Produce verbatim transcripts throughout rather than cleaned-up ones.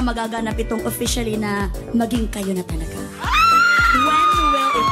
magaganap itong officially na maging kayo na talaga? When will it?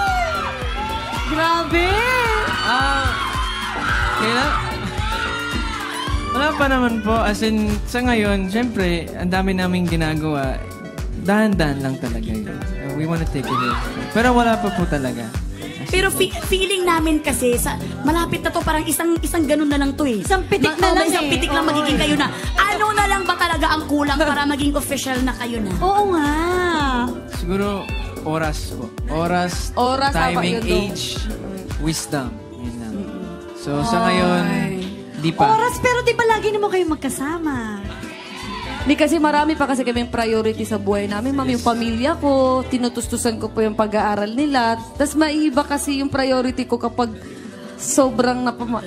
Grabe! Ah, kailan? Wala pa naman po. As in, sa ngayon, syempre, ang dami naming ginagawa. Dahan-dahan lang talaga yun. Uh, we wanna take it in. Pero wala pa po talaga. Pero fi feeling namin kasi, sa, malapit na to, parang isang isang ganun na lang to eh. Isang pitik na lang Isang eh. pitik lang magiging kayo na. Ano na lang ba talaga ang kulang para maging official na kayo na? Oo nga. Siguro, oras po. Oras, Oras, timing, tama yun, age, wisdom. Yun lang. So, sa ngayon, di pa. Oras, pero di ba lagi naman kayo magkasama? Di kasi marami pa kasi kaming priority sa buhay namin. Ma'am, yung pamilya ko, tinutustusan ko po yung pag-aaral nila. Tapos maiiba kasi yung priority ko kapag sobrang napama...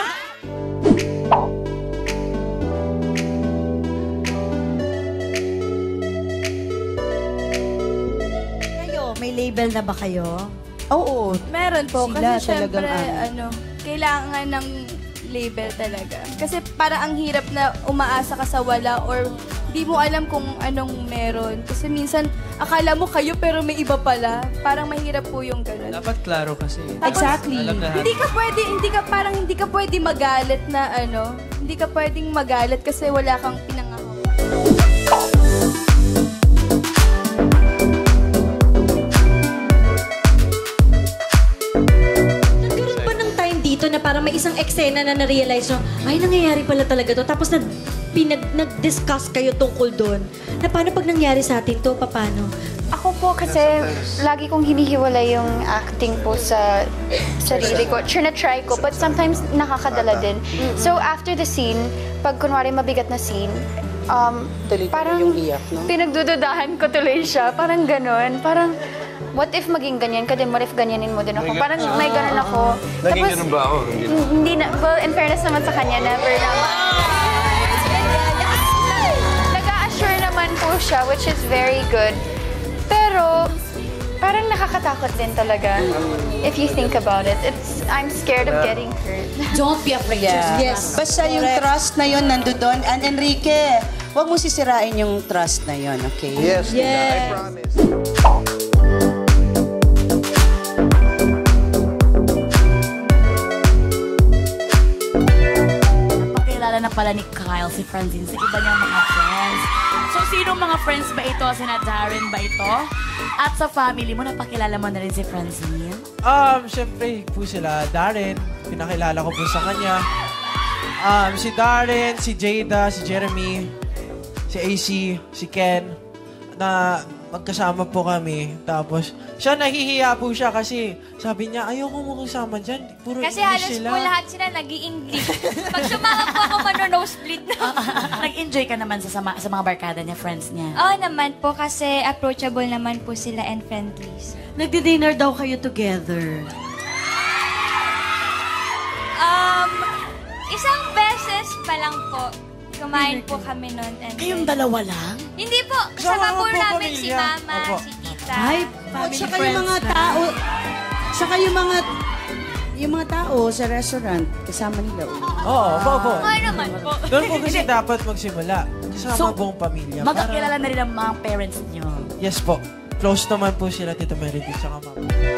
Kayo, may label na ba kayo? Oo. Meron po. Sila kasi syempre, talagang ano, kailangan ng label talaga. Kasi para ang hirap na umaasa ka sa wala or di mo alam kung anong meron. Kasi minsan, akala mo kayo pero may iba pala. Parang mahirap po yung ganun. Dapat klaro kasi. Tapos, Exactly. Alam na Hindi ka pwede, hindi ka parang hindi ka pwede magalit na ano, hindi ka pwedeng magalit kasi wala kang pinangako. Nagkaroon ba ng time dito na parang may isang eksena na na-realize nyo, ay, nangyayari pala talaga to. Tapos nag, pinag, nag-discuss kayo tungkol doon. Na paano pag nangyari sa atin to, paano? Ako po kasi lagi kong hinihiwalay yung acting po sa sarili ko. Sure na-try ko, but sometimes nakakadala din. So after the scene, pag kunwari mabigat na scene, um, parang yung iyak, no? pinagdududahan ko tuloy siya. Parang ganon. Parang, what if maging ganyan ka din? What if ganyanin mo din ako? Parang may ganon ako. Naging ganon ba ako? Hindi na, well, in fairness naman sa kanya, never naman. Nag-a-assure naman po siya, which is very good. Pero, parang nakakatakot din talaga. If you think about it, it's I'm scared of getting hurt. Don't be afraid. Yeah. Yes. Basta yung trust na yun nandoon. And Enrique, huwag mo sisirain yung trust na yun, okay? Yes, Tita, Yes. I promise. Napakilala na pala ni Kyle si Francine sa iba niyang mga friends. So, sino mga friends ba ito? Sina Darren ba ito? At sa family mo, napakilala mo na rin si Francine? Um, syempre po sila, Darren, pinakilala ko po sa kanya. Um, si Darren, si Jada, si Jeremy, si A C, si Ken, na magkasama po kami. Tapos, siya nahihiya po siya kasi sabi niya, ayoko mo kasama dyan. Puro Kasi English halos sila. po lahat sila nag-i-English. Pag sumama po ako, mano-nosebleed na. Nag-enjoy ka naman sa, sama, sa mga barkada niya, friends niya? Oo naman po kasi approachable naman po sila and friendly. Nagdi-dinner daw kayo together. Um, isang beses pa lang po. Kumain po kami nun. And Kayong dalawa lang? Hindi po. Kasama Kasama po po namin pamilya. si Mama, Opo. si Tita. Ay, Family saka yung friends mga na. tao, saka yung mga, yung mga tao sa restaurant, kasama nila. Oo, opo, opo. Oo naman po. Doon po kasi dapat magsimula. Kasama So, buong pamilya. Magkakilala na rin ang mga parents niyo. Yes po. Close naman po sila, Tita Meredith, saka Mama.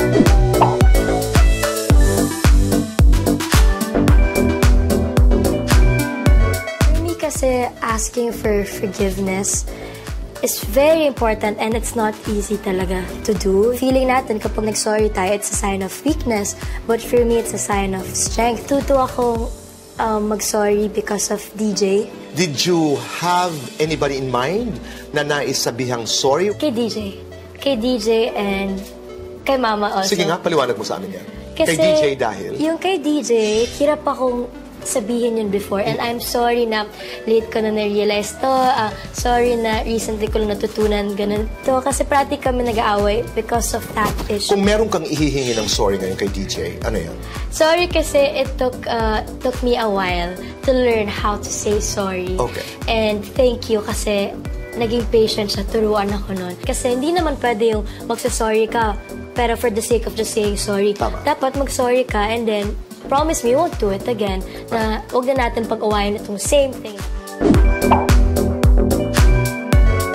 For me kasi asking for forgiveness is very important and it's not easy talaga to do. Feeling natin kapag nag-sorry tayo, it's a sign of weakness. But for me, it's a sign of strength. Tuto akong um, mag-sorry because of D J. Did you have anybody in mind na nais sabihang sorry? Kay D J. Kay D J and kay Mama also. Sige nga, paliwanag mo sa amin yan. Kasi Kay D J dahil? Yung kay D J, hirap akong sabihin yun before. And I'm sorry na late ko na na-realize to. Uh, sorry na recently ko lang natutunan ganun to. Kasi practic kami nag-aaway because of that issue. Kung meron kang ihihingi ng sorry ngayon kay D J, ano yan? Sorry kasi it took uh, took me a while to learn how to say sorry. Okay. And thank you kasi naging patient siya. Turuan ako nun. Kasi hindi naman pwede yung magsasorry ka pero for the sake of just saying sorry. Tama. Dapat mag-sorry ka and then promise me you won't do it again. Na huwag na natin pag-awayan itong same thing.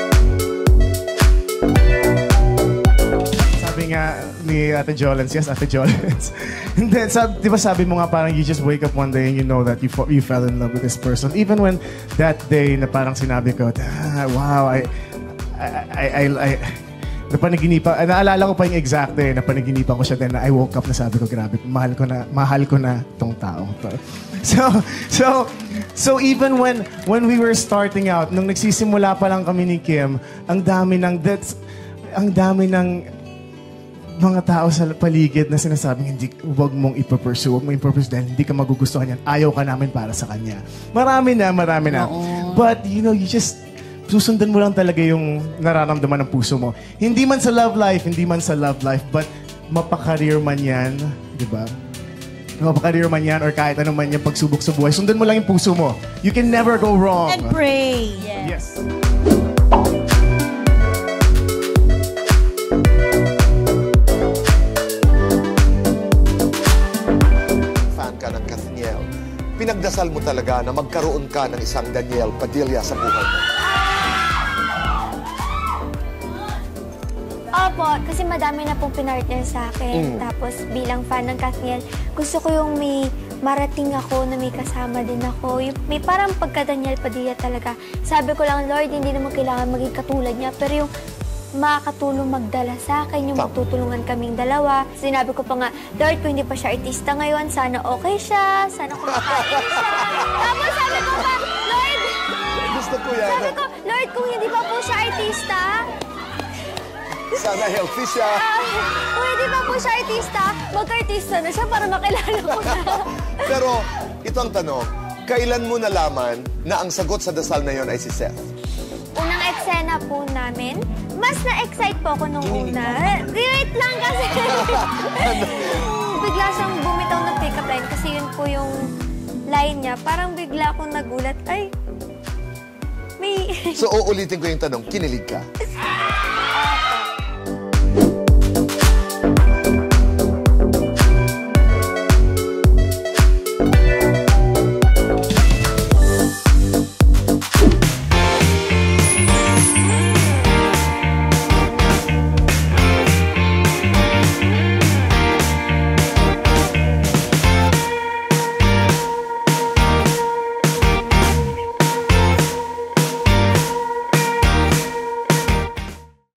sabi nga ni Ate Jolens, yes, Ate Jolens. And then, sabi, di ba sabi mo nga parang you just wake up one day and you know that you, you fell in love with this person. Even when that day na parang sinabi ko, ah, wow, I, I, I, I, I napanaginipan, naalala ko pa yung exact day, napanaginipan ko siya then I woke up na sabi ko, grabe, mahal ko na, mahal ko na tong taong to. So, so, so even when, when we were starting out, nung nagsisimula pa lang kami ni Kim, ang dami ng, that's, ang dami ng mga tao sa paligid na sinasabing, hindi, huwag mong ipapursue, huwag mong ipapursue dahil hindi ka magugustuhan yan. Ayaw ka namin para sa kanya. Marami na, marami na. Oo. But, you know, you just, susundan mo lang talaga yung nararamdaman ng puso mo. Hindi man sa love life, hindi man sa love life, but mapakareer man yan, di ba? Mapakareer man yan or kahit anong man yan pagsubok sa buhay, sundan mo lang yung puso mo. You can never go wrong. And pray. Yes. Fan ka ng Kathniel. Pinagdasal mo talaga na magkaroon ka ng isang Daniel Padilla sa buhay mo. Opo, kasi madami na pong pinartner sa akin. Mm. Tapos bilang fan ng Kathniel, gusto ko yung may marating ako na may kasama din ako. Yung, may parang pagka-Daniel Padilla talaga. Sabi ko lang, Lord, hindi naman kailangan maging katulad niya. Pero yung makakatulong magdala sa akin, yung magtutulungan kaming dalawa. Sinabi ko pa nga, Lord, kung hindi pa siya artista ngayon, sana okay siya, sana kumakain siya. Tapos sabi ko pa, Lord, gusto ko yan. Sabi ko, Lord, kung hindi pa po siya artista, sana healthy siya. Uh, kung hindi pa po siya artista, mag-artista na siya para makilala ko na. Pero, ito ang tanong, kailan mo nalaman na ang sagot sa dasal na yon ay si Seth? Unang eksena po namin, mas na-excite po ako nung una. Wait lang kasi. Bigla siyang bumitaw ng pick-up line kasi yun po yung line niya. Parang bigla akong nagulat. Ay, may... So, uulitin ko yung tanong, kinilig ka?